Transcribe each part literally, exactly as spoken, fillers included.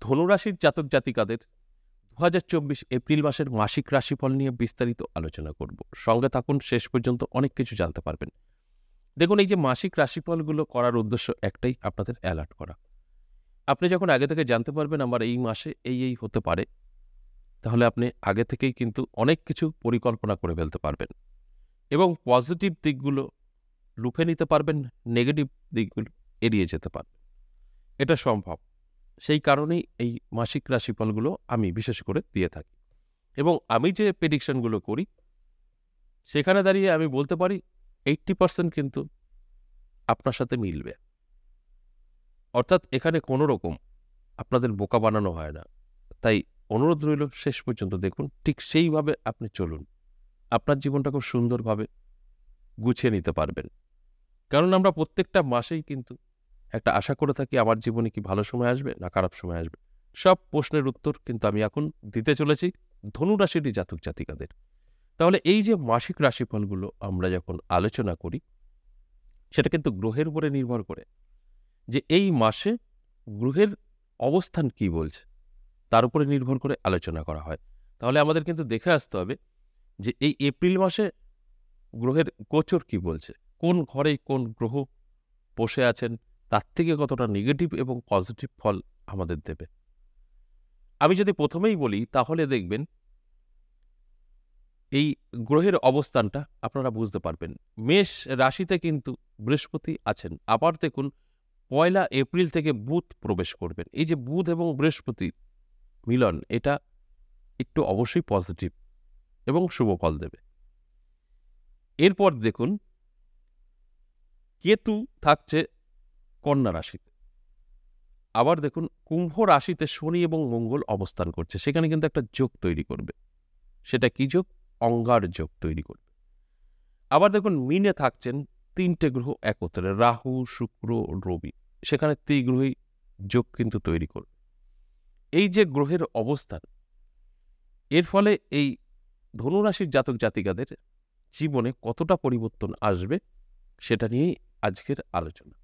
ধনুরাশির জাতক জাতিকাদের দু হাজার চব্বিশ এপ্রিল মাসের মাসিক রাশিফল নিয়ে বিস্তারিত আলোচনা করব। সঙ্গে থাকুন, শেষ পর্যন্ত অনেক কিছু জানতে পারবেন। দেখুন, এই যে মাসিক রাশিফলগুলো করার উদ্দেশ্য একটাই, আপনাদের অ্যালার্ট করা। আপনি যখন আগে থেকে জানতে পারবেন আমার এই মাসে এই এই হতে পারে, তাহলে আপনি আগে থেকেই কিন্তু অনেক কিছু পরিকল্পনা করে ফেলতে পারবেন এবং পজিটিভ দিকগুলো লুফে নিতে পারবেন, নেগেটিভ দিকগুলো এড়িয়ে যেতে পারবেন। এটা সম্ভব। সেই কারণেই এই মাসিক রাশিফলগুলো আমি বিশেষ করে দিয়ে থাকি এবং আমি যে প্রেডিকশনগুলো করি সেখানে দাঁড়িয়ে আমি বলতে পারি এইট্টি পার্সেন্ট কিন্তু আপনার সাথে মিলবে। অর্থাৎ এখানে কোনো রকম আপনাদের বোকা বানানো হয় না। তাই অনুরোধ রইল, শেষ পর্যন্ত দেখুন, ঠিক সেইভাবে আপনি চলুন। আপনার জীবনটা খুব সুন্দরভাবে গুছিয়ে নিতে পারবেন। কারণ আমরা প্রত্যেকটা মাসেই কিন্তু একটা আশা করে থাকি আমার জীবনে কি ভালো সময় আসবে না খারাপ সময় আসবে। সব প্রশ্নের উত্তর কিন্তু আমি এখন দিতে চলেছি ধনুরাশির জাতক জাতিকাদের। তাহলে এই যে মাসিক রাশিফলগুলো আমরা যখন আলোচনা করি, সেটা কিন্তু গ্রহের উপরে নির্ভর করে যে এই মাসে গ্রহের অবস্থান কি বলছে, তার উপরে নির্ভর করে আলোচনা করা হয়। তাহলে আমাদের কিন্তু দেখে আসতে হবে যে এই এপ্রিল মাসে গ্রহের গোচর কি বলছে, কোন ঘরে কোন গ্রহ বসে আছেন, তার থেকে কতটা নেগেটিভ এবং পজিটিভ ফল আমাদের দেবে। আমি যদি প্রথমেই বলি তাহলে দেখবেন এই গ্রহের অবস্থানটা আপনারা বুঝতে পারবেন। মেষ রাশিতে কিন্তু বৃহস্পতি আছেন। আবার দেখুন, পয়লা এপ্রিল থেকে বুধ প্রবেশ করবেন। এই যে বুধ এবং বৃহস্পতি মিলন, এটা একটু অবশ্যই পজিটিভ এবং শুভ ফল দেবে। এরপর দেখুন, কেতু থাকছে কন্যা রাশিতে। আবার দেখুন, কুম্ভ রাশিতে শনি এবং মঙ্গল অবস্থান করছে। সেখানে কিন্তু একটা যোগ তৈরি করবে। সেটা কি যোগ? অঙ্গার যোগ তৈরি করবে। আবার দেখুন, মিনে থাকছেন তিনটে গ্রহ একত্রে, রাহু, শুক্র, রবি। সেখানে ত্রিগ্রহী যোগ কিন্তু তৈরি করবে। এই যে গ্রহের অবস্থান, এর ফলে এই ধনুরাশির জাতক জাতিকাদের জীবনে কতটা পরিবর্তন আসবে সেটা নিয়েই আজকের আলোচনা।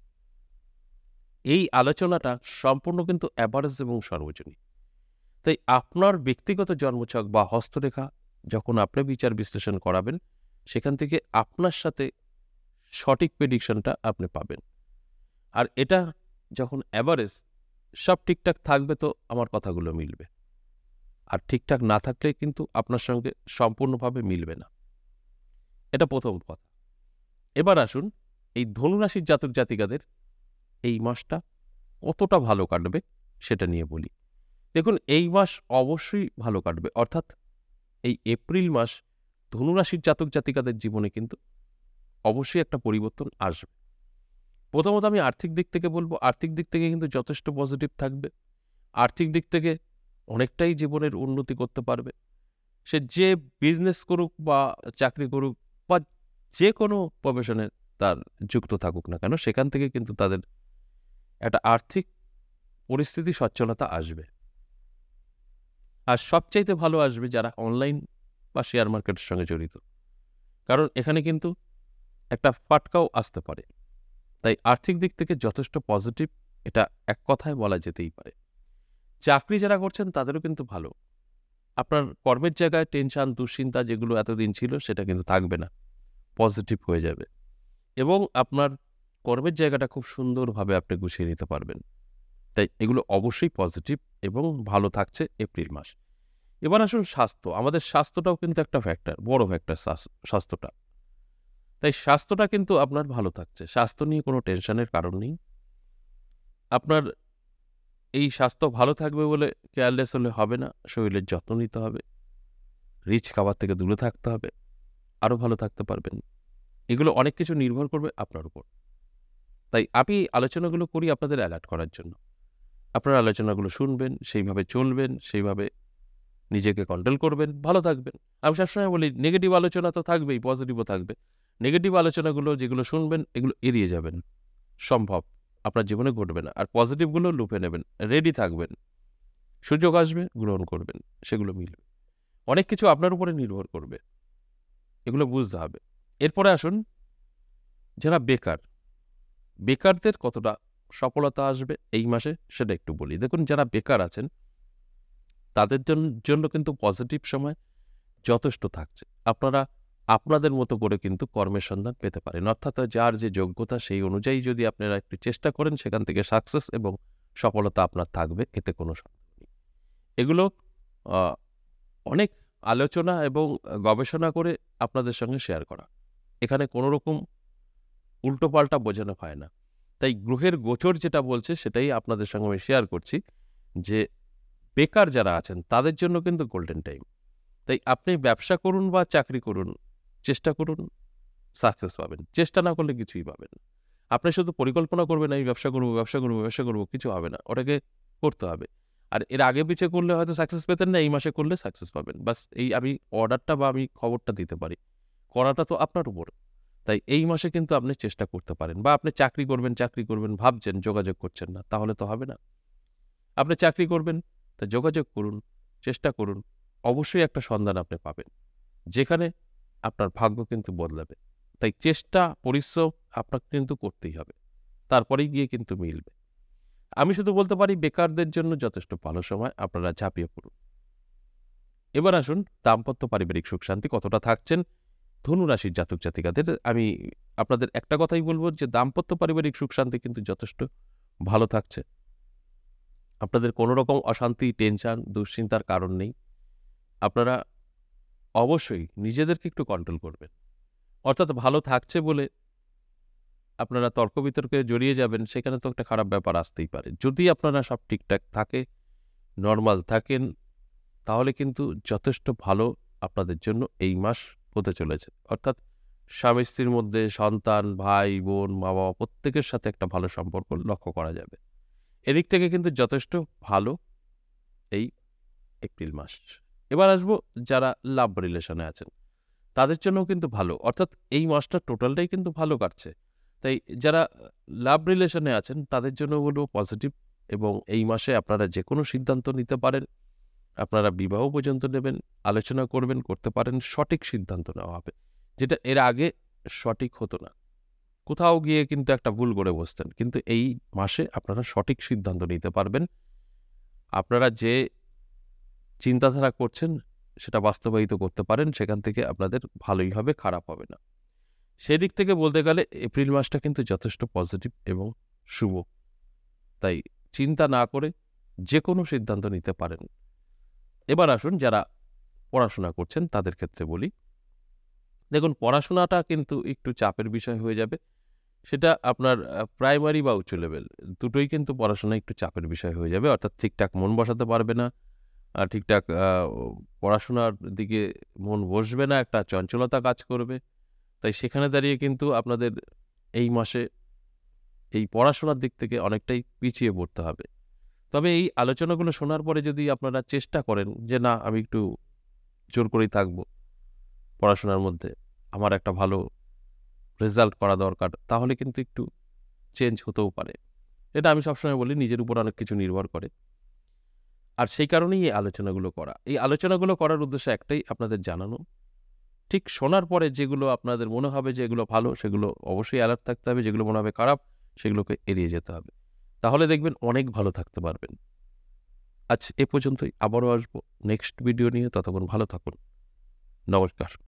এই আলোচনাটা সম্পূর্ণ কিন্তু অ্যাভারেজ এবং সর্বজনীন। তাই আপনার ব্যক্তিগত জন্মছক বা হস্তরেখা যখন আপনি বিচার বিশ্লেষণ করাবেন, সেখান থেকে আপনার সাথে সঠিক প্রেডিকশনটা আপনি পাবেন। আর এটা যখন অ্যাভারেজ, সব ঠিকঠাক থাকবে তো আমার কথাগুলো মিলবে, আর ঠিকঠাক না থাকলে কিন্তু আপনার সঙ্গে সম্পূর্ণভাবে মিলবে না। এটা প্রথম কথা। এবার আসুন, এই ধনুরাশির জাতক জাতিকাদের এই মাসটা কতটা ভালো কাটবে সেটা নিয়ে বলি। দেখুন, এই মাস অবশ্যই ভালো কাটবে। অর্থাৎ এই এপ্রিল মাস ধনুরাশির জাতক জাতিকাদের জীবনে কিন্তু অবশ্যই একটা পরিবর্তন আসবে। প্রথমত আমি আর্থিক দিক থেকে বলবো, আর্থিক দিক থেকে কিন্তু যথেষ্ট পজিটিভ থাকবে। আর্থিক দিক থেকে অনেকটাই জীবনের উন্নতি করতে পারবে। সে যে বিজনেস করুক বা চাকরি করুক বা যে কোনো প্রফেশনে তার যুক্ত থাকুক না কেন, সেখান থেকে কিন্তু তাদের একটা আর্থিক পরিস্থিতি সচ্ছলতা আসবে। আর সবচাইতে ভালো আসবে যারা অনলাইন বা শেয়ার মার্কেটের সঙ্গে জড়িত, কারণ এখানে কিন্তু একটা ফাটকাও আসতে পারে। তাই আর্থিক দিক থেকে যথেষ্ট পজিটিভ, এটা এক কথায় বলা যেতেই পারে। চাকরি যারা করছেন তাদেরও কিন্তু ভালো। আপনার কর্মের জায়গায় টেনশন, দুশ্চিন্তা যেগুলো এতদিন ছিল সেটা কিন্তু থাকবে না, পজিটিভ হয়ে যাবে এবং আপনার কর্মের জায়গাটা খুব সুন্দরভাবে আপনি গুছিয়ে নিতে পারবেন। তাই এগুলো অবশ্যই পজিটিভ এবং ভালো থাকছে এপ্রিল মাস। এবার আসুন স্বাস্থ্য। আমাদের স্বাস্থ্যটাও কিন্তু একটা ফ্যাক্টর, বড় ফ্যাক্টর স্বাস্থ্যটা। তাই স্বাস্থ্যটা কিন্তু আপনার ভালো থাকছে। স্বাস্থ্য নিয়ে কোনো টেনশনের কারণ নেই। আপনার এই স্বাস্থ্য ভালো থাকবে বলে কেয়ারলেস হলে হবে না, শরীরের যত্ন নিতে হবে, রিচ খাবার থেকে দূরে থাকতে হবে, আরও ভালো থাকতে পারবেন। এগুলো অনেক কিছু নির্ভর করবে আপনার উপর। তাই আমি আলোচনাগুলো করি আপনাদের অ্যালার্ট করার জন্য। আপনারা আলোচনাগুলো শুনবেন, সেইভাবে চলবেন, সেইভাবে নিজেকে কন্ট্রোল করবেন, ভালো থাকবেন। আমি সবসময় বলি নেগেটিভ আলোচনা তো থাকবেই, পজিটিভও থাকবে। নেগেটিভ আলোচনাগুলো যেগুলো শুনবেন এগুলো এড়িয়ে যাবেন, সম্ভব আপনার জীবনে ঘটবে না। আর পজিটিভগুলো লুপে নেবেন, রেডি থাকবেন, সুযোগ আসবে গ্রহণ করবেন, সেগুলো মিলবে। অনেক কিছু আপনার উপরে নির্ভর করবে, এগুলো বুঝতে হবে। এরপরে আসুন, যারা বেকার, বেকারদের কতটা সফলতা আসবে এই মাসে সেটা একটু বলি। দেখুন, যারা বেকার আছেন তাদের জন- জন্য কিন্তু পজিটিভ সময় যথেষ্ট থাকছে। আপনারা আপনাদের মতো করে কিন্তু কর্মের সন্ধান পেতে পারেন, অর্থাৎ যার যে যোগ্যতা সেই অনুযায়ী যদি আপনারা একটু চেষ্টা করেন সেখান থেকে সাকসেস এবং সফলতা আপনার থাকবে, এতে কোনো সন্দেহ নেই। এগুলো আহ, অনেক আলোচনা এবং গবেষণা করে আপনাদের সঙ্গে শেয়ার করা, এখানে কোনো রকম উল্টোপাল্টা বোঝানো হয় না। তাই গ্রহের গোচর যেটা বলছে সেটাই আপনাদের সঙ্গে আমি শেয়ার করছি, যে বেকার যারা আছেন তাদের জন্য কিন্তু গোল্ডেন টাইম। তাই আপনি ব্যবসা করুন বা চাকরি করুন, চেষ্টা করুন, সাকসেস পাবেন। চেষ্টা না করলে কিছুই পাবেন না। আপনি শুধু পরিকল্পনা করবেন আমি ব্যবসা করবো ব্যবসা করবো ব্যবসা করবো, কিছু হবে না, ওটাকে করতে হবে। আর এর আগে পিছিয়ে করলে হয়তো সাকসেস পেতেন না, এই মাসে করলে সাকসেস পাবেন। বাস এই আমি অর্ডারটা বা আমি খবরটা দিতে পারি, করাটা তো আপনার উপর। তাই এই মাসে কিন্তু আপনি চেষ্টা করতে পারেন। বা আপনি চাকরি করবেন চাকরি করবেন ভাবছেন, যোগাযোগ করছেন না, তাহলে তো হবে না। আপনি চাকরি করবেন, তা যোগাযোগ করুন, চেষ্টা করুন, অবশ্যই একটা সন্ধান আপনি পাবেন, যেখানে আপনার ভাগ্য কিন্তু বদলাবে। তাই চেষ্টা পরিশ্রম আপনাকে কিন্তু করতেই হবে, তারপরেই গিয়ে কিন্তু মিলবে। আমি শুধু বলতে পারি বেকারদের জন্য যথেষ্ট ভালো সময়, আপনারা ঝাঁপিয়ে পড়ুন। এবার আসুন দাম্পত্য পারিবারিক সুখ শান্তি কতটা থাকছেন ধনু রাশির জাতক জাতিকাদের। আমি আপনাদের একটা কথাই বলবো যে দাম্পত্য পারিবারিক সুখ শান্তি কিন্তু যথেষ্ট ভালো থাকছে। আপনাদের কোনো রকম অশান্তি, টেনশন, দুশ্চিন্তার কারণ নেই। আপনারা অবশ্যই নিজেদেরকে একটু কন্ট্রোল করবেন। অর্থাৎ ভালো থাকছে বলে আপনারা তর্ক বিতর্কে জড়িয়ে যাবেন, সেখানে তো একটা খারাপ ব্যাপার আসতেই পারে। যদি আপনারা সব ঠিকঠাক থাকে, নর্মাল থাকেন, তাহলে কিন্তু যথেষ্ট ভালো আপনাদের জন্য এই মাস হতে চলেছে। অর্থাৎ স্বামী স্ত্রীর মধ্যে, সন্তান, ভাই বোন, মা বাবা প্রত্যেকের সাথে একটা ভালো সম্পর্ক লক্ষ্য করা যাবে। এদিক থেকে কিন্তু যথেষ্ট ভালো এই এপ্রিল মাস। এবার আসবো যারা লাভ রিলেশনে আছেন তাদের জন্যও কিন্তু ভালো, অর্থাৎ এই মাসটা টোটালটাই কিন্তু ভালো কাটছে। তাই যারা লাভ রিলেশনে আছেন তাদের জন্য বলবো পজিটিভ, এবং এই মাসে আপনারা যে কোনো সিদ্ধান্ত নিতে পারেন। আপনারা বিবাহ পর্যন্ত নেবেন, আলোচনা করবেন, করতে পারেন, সঠিক সিদ্ধান্ত নেওয়া হবে, যেটা এর আগে সঠিক হতো না। কোথাও গিয়ে কিন্তু একটা ভুল করে বসতেন, কিন্তু এই মাসে আপনারা সঠিক সিদ্ধান্ত নিতে পারবেন। আপনারা যে চিন্তাধারা করছেন সেটা বাস্তবায়িত করতে পারেন, সেখান থেকে আপনাদের ভালোই হবে, খারাপ হবে না। সেদিক থেকে বলতে গেলে এপ্রিল মাসটা কিন্তু যথেষ্ট পজিটিভ এবং শুভ। তাই চিন্তা না করে যে কোনো সিদ্ধান্ত নিতে পারেন। এবার আসুন যারা পড়াশোনা করছেন তাদের ক্ষেত্রে বলি, দেখুন পড়াশোনাটা কিন্তু একটু চাপের বিষয় হয়ে যাবে। সেটা আপনার প্রাইমারি বা উচ্চ লেভেল দুটোই কিন্তু পড়াশোনা একটু চাপের বিষয় হয়ে যাবে। অর্থাৎ ঠিকঠাক মন বসাতে পারবে না, আর ঠিকঠাক আহ, পড়াশোনার দিকে মন বসবে না, একটা চঞ্চলতা কাজ করবে। তাই সেখানে দাঁড়িয়ে কিন্তু আপনাদের এই মাসে এই পড়াশোনার দিক থেকে অনেকটাই পিছিয়ে পড়তে হবে। তবে এই আলোচনাগুলো শোনার পরে যদি আপনারা চেষ্টা করেন যে না আমি একটু জোর করেই থাকবো পড়াশোনার মধ্যে, আমার একটা ভালো রেজাল্ট করা দরকার, তাহলে কিন্তু একটু চেঞ্জ হতেও পারে। এটা আমি সবসময় বলি, নিজের উপর অনেক কিছু নির্ভর করে। আর সেই কারণেই এই আলোচনাগুলো করা। এই আলোচনাগুলো করার উদ্দেশ্য একটাই, আপনাদের জানানো। ঠিক শোনার পরে যেগুলো আপনাদের মনে হবে যে এগুলো ভালো, সেগুলো অবশ্যই অ্যালার্ট থাকতে হবে, যেগুলো মনে হবে খারাপ সেগুলোকে এড়িয়ে যেতে হবে। তাহলে দেখবেন অনেক ভালো থাকতে পারবেন। আজ এ পর্যন্তই, আবারও আসবো নেক্সট ভিডিও নিয়ে। ততক্ষণ ভালো থাকুন। নমস্কার।